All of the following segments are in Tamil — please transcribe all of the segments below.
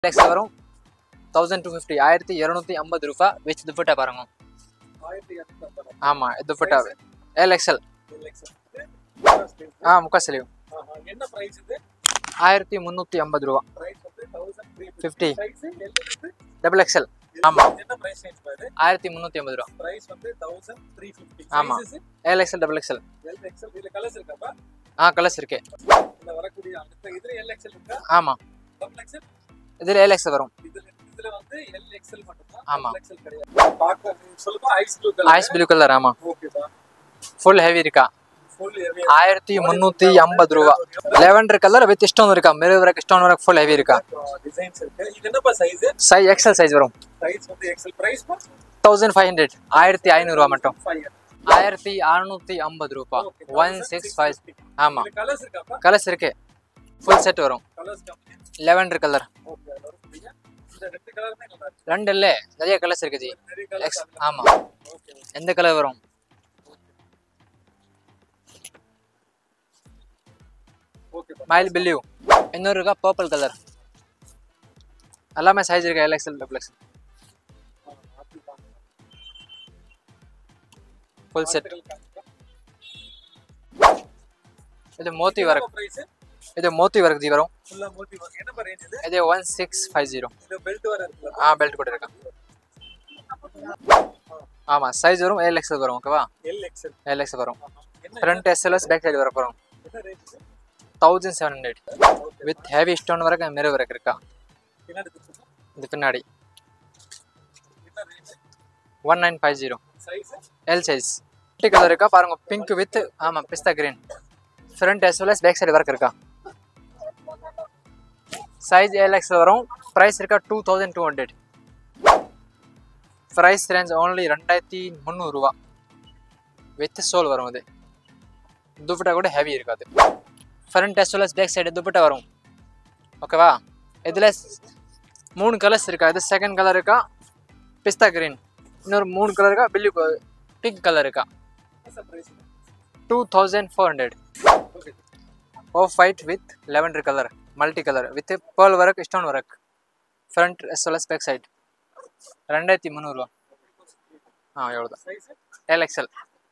லெக்ஸ் வரும் 1250 1250 ரூபா வித் துப்பட்டா பாருங்க. ஆமா துப்பட்டா LXL. முக்கா ஸ்லீவ். என்ன பிரைஸ் இது? 1350 ரூபா. 50 டபுள் XL. ஆமா என்ன பிரைஸ் ரேஞ்ச் பாரு? 1350 ரூபா. பிரைஸ் வந்து 1350. ஆமா LXL டபுள் XL. LXL இதுல கலர்ஸ் இருக்காப்பா? கலர்ஸ் இருக்கு. இந்த வரக்கூடிய அந்த இதுல LXL இருக்கா? ஆமா டபுள் XL இதுல LXL வரும். இதுல வந்து LXL மட்டும் தான். ஆமா XL கிடையாது. பாக்க சொல்லுப்பா ice blue colour. Ice blue colour. ஆமா ஓகேப்பா. ஃபுல் ஹெவி இருக்கா. ஃபுல் ஹெவி 1350 ரூபா. லெவெண்டர் கலர் வித் ஸ்டோன் இருக்கா. Mirror work stone work full heavy இருக்கா. டிசைன்ஸ் இருக்கு. இது என்னப்பா சைஸ்? சைஸ் XL சைஸ் வரும். சைஸ் வந்து XL. பிரைஸ் பா 1500 1500 ரூபா மட்டும். 500. 1650 ரூபா. 165. ஆமா இதுல கலர்ஸ் இருக்காப்பா? கலர்ஸ் இருக்கு. ஃபுல் செட் வரும். கலர்ஸ் கம்மி. Lavender colour. ஓகே அதோட புரியுது. இந்த ரெண்டு கலருமே நல்லா இருக்கு. ரெண்டு இல்ல நிறைய கலர்ஸ் இருக்கு ஜி. நிறைய கலர்ஸ். ஆமா ஓகே எந்த கலர் வரும்? ஓகேப்பா. மைல் பில்யூ. இன்னொரு இருக்கா பர்பிள் கலர். எல்லாமே சைஸ் இருக்கு LXL double XL. Full set. இது மோத்தி வர்க். பிரைஸ் இது மோத்தி வர்க் ஜி வரும். ஃபுல்லா மோட்டி வர்க். என்ன ரேஞ்ச் இது? இது 1650. இது பெல்ட் வர இருக்குல. பெல்ட் கூட இருக்கா. ஆமா சைஸ் வரும் LXL வரும். ஓகேவா LXL. LXL வரும். என்ன ஃப்ரண்ட் SLS பேக் சைடு வர போறோம். என்ன range? 1700 with heavy stone work and mirror work இருக்கா. பின்னாடி திருப்பு. இது பின்னாடி என்ன ரேஞ்ச்? 1950. Size L size. கலர் இருக்கா பாருங்க. பிங்க் வித் பிஸ்தா green. Front SLS back side work இருக்கா. சைஸ் LXL வரும். பிரைஸ் இருக்கா 2200. பிரைஸ் ரேஞ்ச் ஓன்லி 2300 ரூபா வித் சோல் வரும். அது துப்பட்டா கூட ஹெவி இருக்காது. Front SLS back side dupatta வரும். ஓகேவா இதில் 3 கலர்ஸ் இருக்கா. இது செகண்ட் கலர் இருக்கா பிஸ்தா கிரீன். இன்னொரு 3 கலர் இருக்கா பில்லு பிங்க் கலர் இருக்கா. என்ன price? 2400. Okay off white with lavender colour multi colour with pearl work stone work. Front SLS back side 2300 ரூபா. எவ்வளோதான். Size LXL.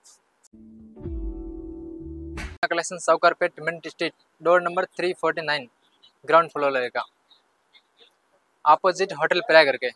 Collection Sowcarpet mint street door number 349 ground ஃப்ளோரில் இருக்கா. ஆப்போசிட் ஹோட்டல் பிராக் இருக்கு.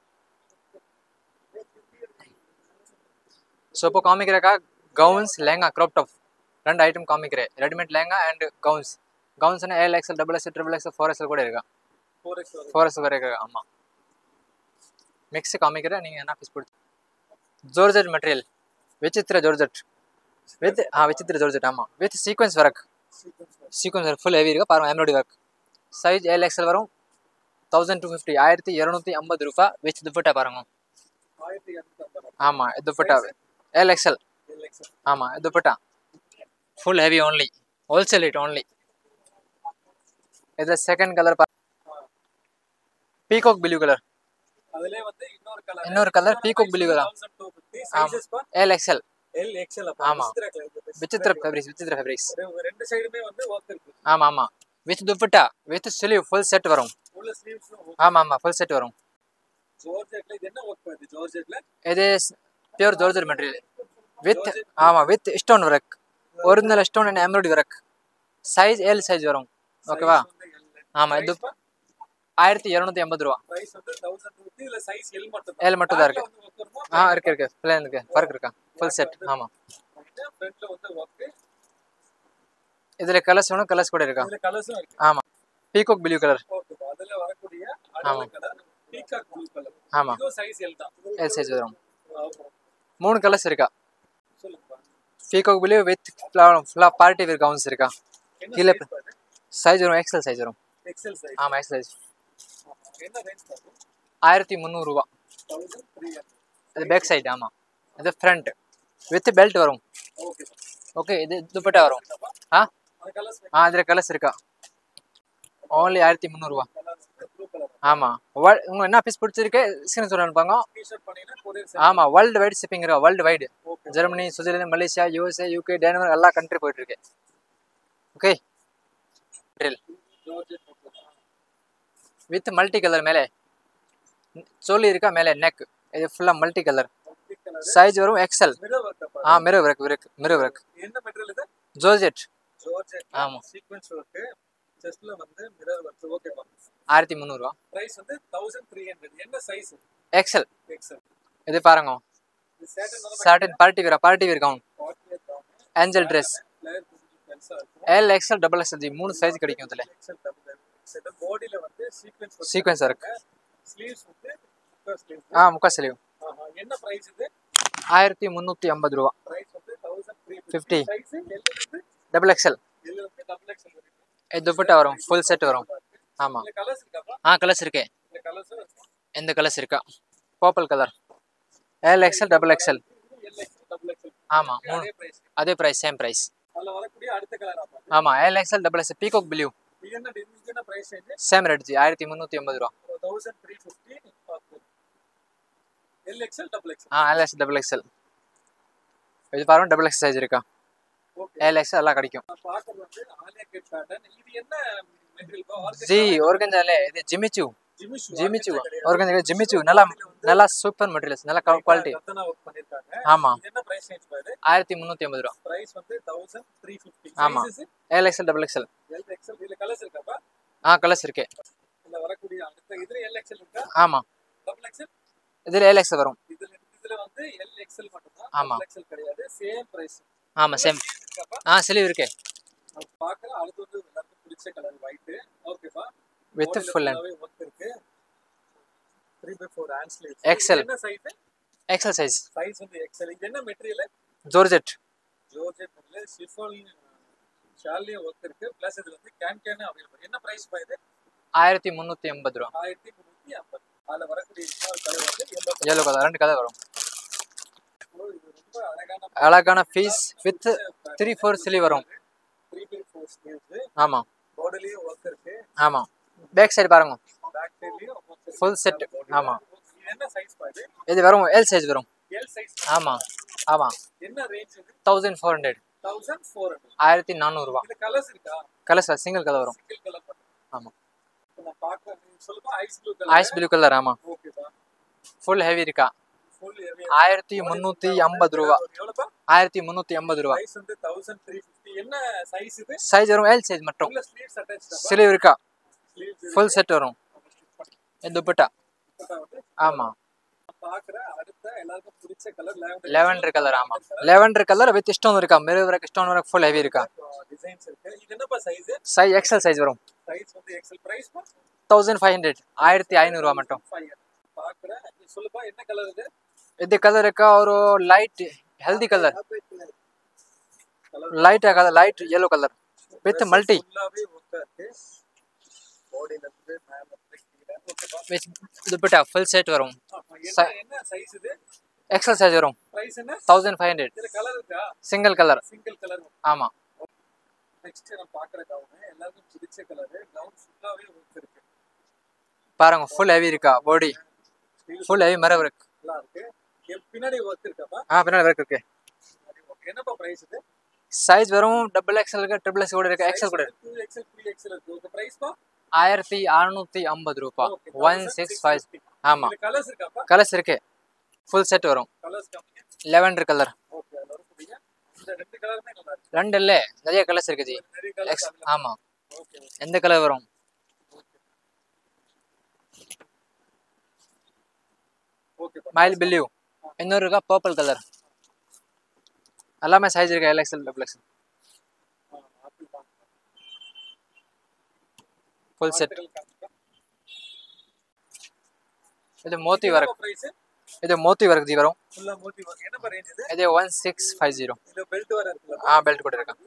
ஸோ இப்போ காமிக்கிறக்கா கவுன்ஸ் லெஹங்கா க்ராப் டாப் ரெண்டு ஐட்டம் காமிக்கிறேன். Readymade lehenga and gowns. கவுன்ஸ்னா LXL double XL triple XL 4XL கூட இருக்கா. 4XL கூட இருக்கா. ஆமாம் மிக்ஸ் காமிக்கிறேன். நீங்கள் என்ன பீஸ் பிடிச்சி. ஜோர்ஜெட் மெட்டீரியல் விசித்திர ஜோர்ஜெட் வித் விசித்திர ஜோர்ஜெட். ஆமாம் with sequins work. Sequins work full heavy இருக்கா பாருங்கள். Embroidery work. சைஸ் LXL வரும். 1250 1250 ரூபா வித் துப்பட்டா பாருங்க. 1250. ஆமாம் துப்பட்டா LXL. LXL. ஆமாம் dupatta full heavy only wholesale rate only. இது second colour peacock blue colour. அதுலயே வந்து இன்னொரு colour peacock blue colour. 1250. Sizes பா LXL. LXL. ஆமா விசித்திர ஃபேப்ரிக்ஸ். விசித்திர ஃபேப்ரிக்ஸ். ரெண்டு சைடுமே வந்து வர்க் இருக்கு. ஆமாம் with dupatta with sleeve full set வரும். உள்ள ஸ்லீவ்ஸ் ஆமாம் ஃபுல் செட் வரும். ஜார்ஜெட்ல இது என்ன வர்க் பண்ணுது? ஜார்ஜெட்ல இது pure georgette material with with stone work. Original stone and embroidery work. Size L size வரும். ஓகேவா ஆமாம் இது 1250 ரூபா. பிரைஸ் வந்து 1050. இல்ல சைஸ் L மட்டும் L மட்டும் தான் இருக்கு. இருக்கு பிளேன் இருக்கு ஒர்க் இருக்கா ஃபுல் செட். ஆமாம் ஃப்ரண்ட்ல வந்து வர்க். இதில் கலர்ஸ் வேணும். கலர்ஸ் கூட இருக்கா. இதுல கலர்ஸும் இருக்கு. ஆமாம் பீகாக் ப்ளூ கலர். ஓகே அதுல வரக்கூடிய adult colour peacock blue colour. ஆமாம் இது சைஸ் L தான். L சைஸ் வரும். 3 கலர்ஸ் இருக்கா. சொல்லுங்க. Peacock blue with party wear gowns இருக்கா. கீழே சைஸ் வரும் XL சைஸ் வரும். XL size. ஆமாம் XL சைஸ். என்ன ரேஞ்ச் பாருங்க? 1300 ரூபா. 1300. இது பேக் சைடு. ஆமாம் இது ஃப்ரண்ட் வித் பெல்ட் வரும். ஓகே ஓகே இது துப்பட்டா வரும். அந்த கலர்ஸ் இதில் கலர்ஸ் இருக்கா. ஓன்லி 1300 ரூபா. Blue colour. ஆமாம் உங்களுக்கு என்ன பீஸ் பிடிச்சிருக்கு ஸ்கிரீன் சொல்ல அனுப்பாங்க. டி-ஷர்ட் பண்ணீங்கன்னா கொரியர். ஆமாம் வேர்ல்டு வைடு ஷிப்பிங் இருக்கா. Worldwide. Okay Germany Switzerland Malaysia USA UK Denmark எல்லா கண்ட்ரி போயிட்டு இருக்கு. ஓகே ட்ரில் ஜார்ஜெட். வித் மல்டி கலர் மேலே சொல்லி இருக்கா மேலே நெக் இது ஃபுல்லாக multi colour multi colour size வரும் XL mirror work mirror work mirror work என்ன மெட்டீரியல் இது ஜோர்ஜெட் ஜார்ஜெட் ஆமா சீக்வென்ஸ் ஒர்க் செஸ்ட்ல வந்து மிரர் ஒர்க் ஓகேப்பா 1300 பிரைஸ் வந்து 1300 என்ன சைஸ் எக்ஸல் எக்ஸல் இது பாருங்க இது satin satin party wear gown angel dress layer பெருசா இருக்கும் எல் எக்ஸல் டபுள் எக்ஸல் ஜி 3 சைஸ் கிடைக்கும் இதில் எக்ஸல் டபுள் எக்ஸல் பாடியில வந்து சீக்வென்ஸ் இருக்கு ஸ்லீவ்ஸ் வந்து முக்கா ஸ்லீவ் முக்கா ஸ்லீவ் என்ன பிரைஸ் இது 1350 ரூபா பிரைஸ் வந்து 50 சைஸ் எல் வந்து டபுள் எக்ஸல் எல் வந்து டபுள் எக்ஸல் வரைக்கும் இது துப்பட்டா வரும் ஃபுல் செட் வரும் ஆமா இந்த கலர்ஸ் இருக்காப்பா கலர்ஸ் இருக்கே இந்த கலர்ஸ் எந்த கலர்ஸ் இருக்கா purple colour L XL double XL L XL double XL ஆமா அதே பிரைஸ் அதே பிரைஸ் சேம் பிரைஸ் அதுல வரக்கூடிய அடுத்த கலர் அப்பா ஆமா L XL double XL peacock blue இது என்ன பிரைஸ் ரேஞ்ச் சேம் ரேட் ஜி 1350 ரூபா 1350 L XL double XL L XL double XL இது பாருங்க டபுள் எக்ஸ் சைஸ் இருக்கா ஓகே எல் எக்ஸல் எல்லாம் கிடைக்கும் பாக்கறது வந்து ஆலியா கட் பேட்டர்ன் இது என்ன மெட்டீரியல் பா ஜி ஆர்கன்ஜாலே இது ஜிமிச்சு ஜிமிஷு ஆர்கன்ஜா ஜிமிச்சு நல்லா சூப்பர் மெட்டீரியல்ஸ் நல்ல குவாலிட்டி ரத்தனா வர்க் பண்ணிருக்காங்க ஆமா இது என்ன பிரைஸ் ரேஞ்ச் பாரு 1350 ரூபா பிரைஸ் வந்து 1350 ஆமா L XL double XL L XL இதுல கலர்ஸ் இருக்காப்பா கலர்ஸ் இருக்கே இதுல வரக்கூடிய அடுத்த இதுல எல் எக்ஸல் இருக்கா ஆமா டபுள் எக்ஸல் இதுல எல் எக்ஸல் வரும் இதுல வந்து எல் எக்ஸல் மட்டும் தான் ஆமா. டபுள் எக்ஸல் கிடையாது சேம் பிரைஸ் ஆமா சேம் இருக்காப்பா ஸ்லீவ் இருக்கே நம்ம பார்க்கற அடுத்து வந்து எல்லாருக்கும் பிடிச்ச கலர் ஒயிட் ஓகேப்பா வித் ஃபுல் அண்ட் ஒர்க் இருக்கு 3/4 ஹேண்ட் ஸ்லீவ் XL. என்ன சைஸ் எக்ஸல் சைஸ் சைஸ் வந்து எக்ஸல் இது என்ன material georgette georgette material chiffon ஷால்லியும் ஒர்க் இருக்கு பிளஸ் இதுல வந்து கேன் அவைலபிள் என்ன பிரைஸ் பா இது 1350 ரூபா 1350 அதுல வரக்கூடிய இன்னொரு கலர் வந்து yellow கலர் ரெண்டு கலர் வரும் இது ரொம்ப அழகான அழகான பீஸ் வித் 3/4 ஸ்லீவ் வரும் 3/4 ஸ்லீவ்ஸ் ஆமா பாடிலயும் ஒர்க் இருக்கு ஆமா பேக் சைடு பாருங்க பேக் சைடுலயும் ஒர்க் இருக்கு ஃபுல் செட் ஆமா இது என்ன சைஸ் பா இது இது வரும் எல் சைஸ் வரும் எல் சைஸ் ஆமா ஆமா என்ன ரேஞ்ச் இது 1400 1400 1400 ரூபா இது கலர்ஸ் இருக்கா கலர்ஸ் சிங்கிள் கலர் வரும் சிங்கிள் கலர் ஆமா நான் பார்க்கறேன் சொல்லுப்பா ice blue colour ice blue colour ஆமா ஓகேப்பா ஃபுல் ஹெவி இருக்கா ஃபுல் ஹெவி 1350 ரூபா எவ்வளவுப்பா 1350 ரூபா பிரைஸ் வந்து 1350 என்ன சைஸ் இது சைஸ் வரும் எல் சைஸ் மட்டும் உள்ள ஸ்லீவ்ஸ் அட்டாச்ட் ஸ்லீவ் இருக்கா ஸ்லீவ்ஸ் ஃபுல் செட் வரும் இது துப்பட்டா வந்து ஆமா பாக்குற அடுத்த எல்லாருக்கும் பிடிச்ச கலர் ಲೆವೆಂಡರ್ கலர் ஆமா ಲೆವೆಂಡರ್ கலர் வித் ஸ்டோன் இருக்கா mirror work stone work full heavy இருக்கா டிசைன்ஸ் இருக்கு இது என்னப்பா சைஸ் சைஸ் எக்ஸல் சைஸ் வரும் சைஸ் வந்து எக்ஸல் பிரைஸ் பா 1500 1500 ரூபா மட்டும் பாக்குற சொல்லுப்பா என்ன கலர் இது இது கலர் இருக்கா ஒரு light healthy colour light yellow colour with multi ஃபுல்லாவே ஒர்க் இருக்கு பாடில இருந்து மேல வரைக்கும் ஓகேப்பா வித் துப்பட்டா ஃபுல் செட் வரும் என்ன சைஸ் இது எக்ஸல் சைஸ் வரும் பிரைஸ் என்ன 1500 இதுல கலர் இருக்கா சிங்கிள் கலர் சிங்கிள் கலர் ஆமா நெக்ஸ்ட் நான் பாக்குற கவுன் எல்லாருக்கும் பிடிச்ச கலர் கவுன் ஃபுல்லாவே ஒர்க் இருக்கு பாருங்க ஃபுல் ஹெவி இருக்கா body full heavy mirror work நல்லா இருக்கு பின்னாடி ஒர்க் இருக்காப்பா பின்னாடி வர்க் இருக்கு என்னப்பா பிரைஸ் இது சைஸ் வரும் டபுள் எக்ஸல் ட்ரிபிள் எக்ஸ் கூட இருக்கு எக்ஸல் கூட இருக்கு 2XL 3XL இருக்கு உங்க பிரைஸ் பா 1650 ரூபா 165 ஆமா இதுல கலர்ஸ் இருக்காப்பா கலர்ஸ் இருக்கு ஃபுல் செட் வரும் கலர்ஸ் காமிங்க lavender கலர் ஓகே அதோட புடிங்க இந்த ரெண்டு கலருமே நல்லா இருக்கு ரெண்டு இல்ல நிறைய கலர்ஸ் இருக்கு ஜி நிறைய கலர்ஸ் ஆமா ஓகே எந்த கலர் வரும் ஓகே மைல் ப்ளூ இன்னொரு இருக்கா பர்பிள் கலர் எல்லாமே சைஸ் இருக்கு எல்எக்ஸ்எல் டபுள் எக்ஸ்எல் ஆப்பிள் பாருங்க ஃபுல் செட் இது மோத்தி வர்க் பிரைஸ் இது மோத்தி வர்க் ஜி வரும் ஃபுல்லா மோத்தி வர்க் என்ன ரேஞ்ச் இது இது 1650 இதுல பெல்ட் வர இருக்குல பெல்ட் கூட இருக்கு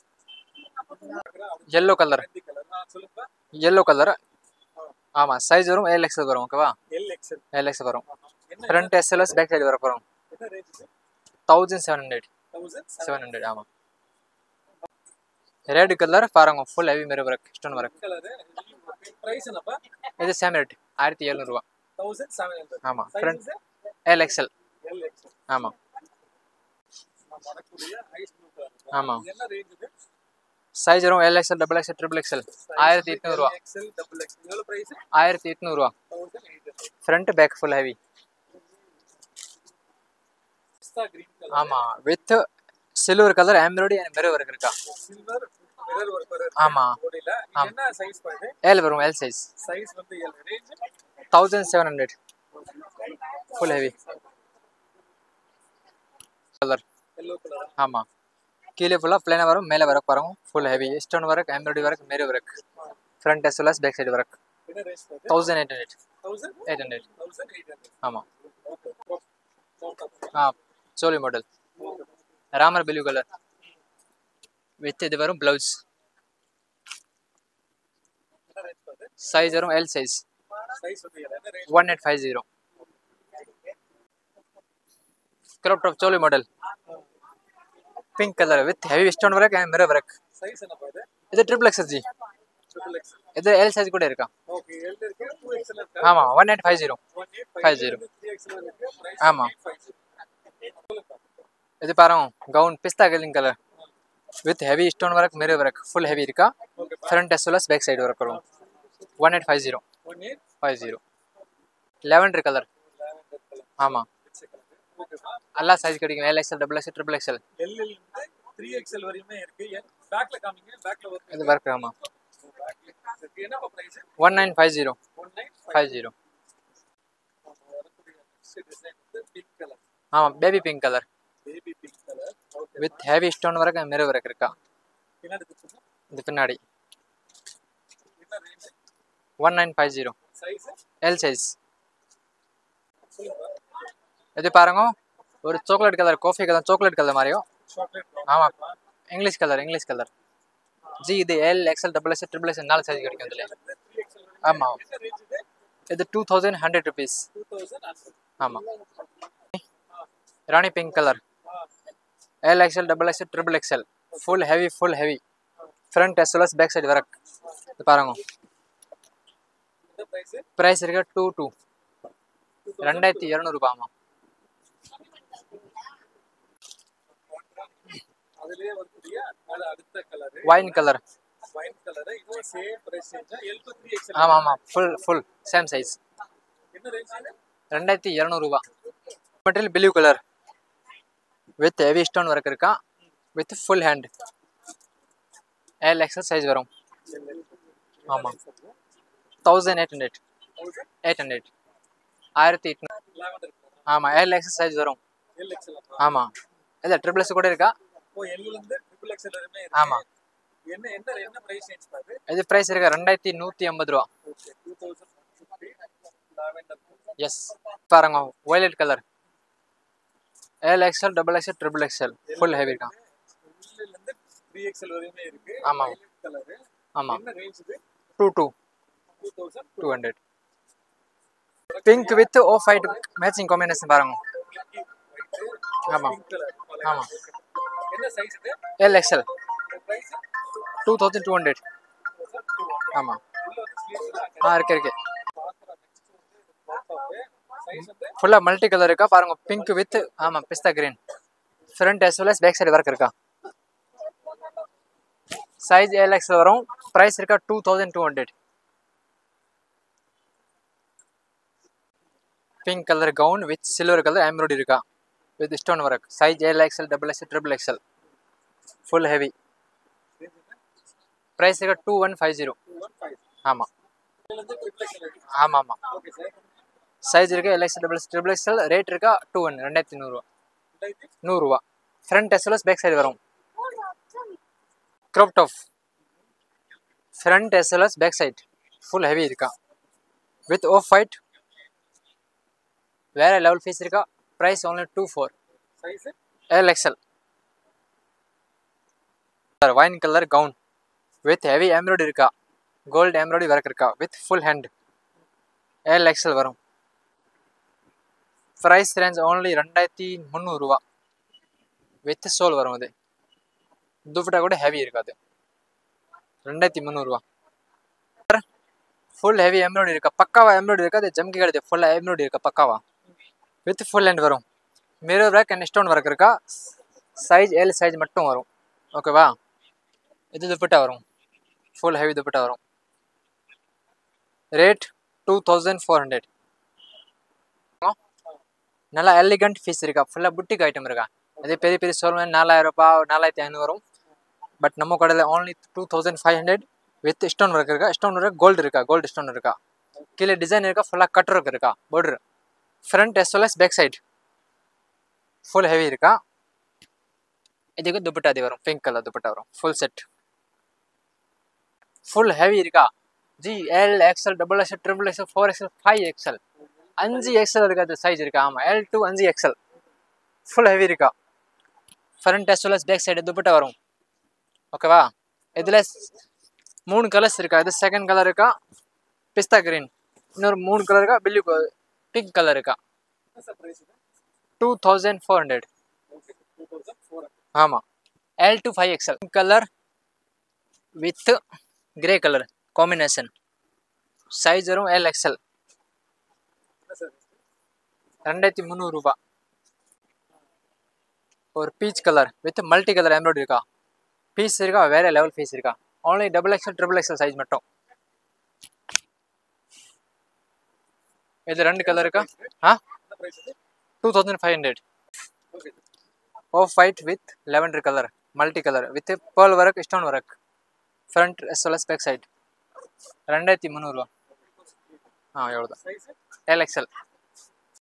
yellow கலர் ரெண்டு கலர் நான் சொல்லுப்பா yellow கலர் ஆமா சைஸ் வரும் எல்எக்ஸ்எல் வரும் ஓகேவா LXL எல்எக்ஸ்எல் வரும் என்ன ஃப்ரண்ட் எஸ்எல்எஸ் பேக் சைடு வர போறோம் என்ன ரேஞ்ச் இது 1700 1700 ஆமா ரெட் கலர் பாருங்க full heavy mirror work stone work colour price என்னப்பா இது சேம் ரேட் 1700 ரூபாய் 1700 ஆமா சைஸ் எல்எக்ஸ்எல் LXL ஆமா நான் வரக்கூடிய ஐஸ் ப்ளூ கலர் ஆமா என்ன ரேஞ்ச் இது சைஸ் வரும் LXL double XL triple XL 1800 ரூபா எக்ஸ்எல் டபுள் எக்ஸ்எல் எவ்வளவு பிரைஸ் 1800 ரூபா 1800 front back full heavy pista green colour ஆமா with silver colour embroidery and mirror work இருக்கா சில்வர் மிரர் ஒர்க் வர ஆமா போடில என்ன சைஸ் பாரு L வரும் L சைஸ் சைஸ் வந்து L range 1700 full heavy colour yellow colour ஆமா கீழே ஃபுல்லா பிளைனா வரும் மேலே வர பாருங்க full heavy stone work embroidery work mirror work front as well as back side work என்ன ரேஞ்ச் பாரு 1800 1800 1800 ஆமா choli model Ramar blue colour with இது வரும் ப்ளவுஸ் என்ன ரேஞ்ச் பாரு சைஸ் வரும் L சைஸ் சைஸ் வந்து L என்ன range 1850 crop top choli model pink color with heavy stone work and mirror work size என்ன பாரு இது triple XL ji triple X இது L size கூட இருக்கா ஓகே L இருக்கு 2XL இருக்கு ஆமா 1850 1850 3XL இருக்கு பிரைஸ் ஆமா 850 இது பாருங்க gown pista green color with heavy stone work mirror work full heavy இருக்கா okay front as well as back side work வரும் 1850 1850 lavender color lavender கலர் ஆமா ஓகே எல்லா சைஸ் கிடைக்கும் LXL double XL triple XL L ல இருந்து 3XL வரையுமே இருக்கு பேக்ல காமிங்க பேக்ல வரும் இது work ஆமா பேக்ல என்ன பிரைஸ் 1950 1950 பிங்க் கலர் ஆமா baby pink color baby pink colour okay with heavy stone work and mirror work இருக்கா என்ன எடுத்துங்க இது பின்னாடி என்ன ரேஞ்ச் 1950 சைஸ் L size சொல்லுங்க இது பாருங்க ஒரு chocolate colour coffee colour chocolate colour மாதிரியும் சாக்லேட் ஆமா இங்கிலீஷ் கலர் ஜி இது L XL double XL triple XL நாலு சைஸ் கிடைக்கும் இதுல 3XL ஆமா என்ன ரேஞ்ச் இது இது 2100 rupees 2000 ஆமா Rani pink colour L XL double XL triple XL full heavy front as well as back side work இது பாருங்க இந்த பிரைஸ் பிரைஸ் இருக்கு 2200 ரூபாய் ஆமா அதுலயே வரக்கூடிய அது அடுத்த colour wine colour wine colour இது சேம் பிரைஸ் ரேஞ்சா L to 3XL ஆமா ஃபுல் சேம் சைஸ் என்ன ரேஞ்ச் இது 2200 ரூபாய் material blue colour with heavy stone work இருக்கா with full hand L XL size வரும் ஆமா 1800 1800 லாவெண்டர் ஆமா L XL சைஸ் வரும் LXL ஆமா இல்ல ட்ரிபிள் எக்ஸ் கூட இருக்கா ஓ L ல இருந்து XXL வரைமே ஆமா என்ன என்ன என்ன பிரைஸ் ரேஞ்ச் பாரு இது பிரைஸ் இருக்கு 2150 ரூபா ஓகே 2050 லாவெண்டர் எஸ் பாருங்க violet colour L XL double XL triple XL full heavy இருக்கா L ல இருந்து 3XL வரைமே இருக்கு ஆமா. violet கலர் ஆமா என்ன ரேஞ்ச் இது 2200 pink with off white matching combination பாருங்க ஆமா. ஆமா. என்ன சைஸ் இது L XL பிரைஸ் 2200 ஆமா உள்ள வந்து ஸ்லீவ்ஸ் இருக்கு சைஸ் வந்து ஃபுல்லா மல்டி கலர் இருக்கா பாருங்க பிங்க் வித் ஆமா pista green front as well as back side work இருக்கா சைஸ் L XL வரும் பிரைஸ் இருக்கா 2200 pink colour gown with silver colour embroidery இருக்கா with stone work size L XL double XL triple XL full heavy price இருக்கா 2150 215 ஆமா இதுல இருந்து ட்ரிபிள் எக்ஸ்எல் ஆமா ஆமா ஓகே சார் சைஸ் இருக்கு L XL double XL triple XL rate இருக்கா 2100 ரூபா 100 ரூபா front as well as back side வரும் crop top front as well as back side full heavy இருக்கா with off white வேற லெவல் ஃபீஸ் இருக்கா price only 24 சைஸ் L XL wine color gown with heavy embroidery இருக்கா gold embroidery work இருக்கா with full hand L XL வரும் price range only 2300 ரூபா with sole வரும் அது துப்பட்டா கூட ஹெவி இருக்காது 2300 ரூபா ஃபுல் ஹெவி எம்ப்ராய்டரி இருக்கா பக்காவா எம்ப்ராய்டரி இருக்கா அது ஜம்கி கிடையாது ஃபுல்லா எம்ப்ராய்டரி இருக்கா பக்காவா வித் ஃபுல் ஹேண்ட் வரும் mirror work and stone work இருக்கா சைஸ் L சைஸ் மட்டும் வரும் ஓகேவா இது துப்பட்டா வரும், ஃபுல் ஹெவி துப்பட்டா வரும். ரேட் 2400. நல்லா எலிகண்ட் பீஸ் இருக்கா, ஃபுல்லாக புட்டிக் ஐட்டம் இருக்கா. அதே பெரிய பெரிய ஷோரூம் 4000 ரூபாய் 4500 வரும். பட் நம்ம கடையில் ஓன்லி 2500 வித் ஸ்டோன் ஒர்க் இருக்கா. ஸ்டோன் ஒர்க் கோல்டு இருக்கா, கோல்டு ஸ்டோன் இருக்கா. கீழே டிசைன் இருக்கா, ஃபுல்லாக கட் ஒர்க் இருக்கா. Border front as well as back side full heavy இருக்கா. இதுக்கு துப்பட்டா அது வரும், பிங்க் கலர் துப்பட்டா வரும், ஃபுல் செட் ஃபுல் ஹெவி இருக்கா. Ji L XL double XL triple XL 4XL 5XL 5XL இருக்காது சைஸ் இருக்கா. ஆமாம் L to 5XL full heavy இருக்கா. Front as well as back side dupatta வரும். ஓகேவா. இதில் 3 கலர்ஸ் இருக்கா. இது செகண்ட் கலர் இருக்கா பிஸ்தா கிரீன், இன்னொரு 3 கலர் இருக்கா பில்லு பிங்க் கலர் இருக்கா. 2400. ஆமாம் L to 5XL colour with grey colour combination size வரும் LXL 2300 ரூபாய். ஒரு peach colour with multi colour embroidery இருக்கா. பீஸ் இருக்கா, வேற லெவல் பீஸ் இருக்கா. ஓன்லி XXL XXL சைஸ் மட்டும். இது 2 கலர் இருக்கா. 2500. Off white with lavender colour multi colour with pearl work stone work front as well as back side 2300 ரூபா. எவ்வளோதான் LXL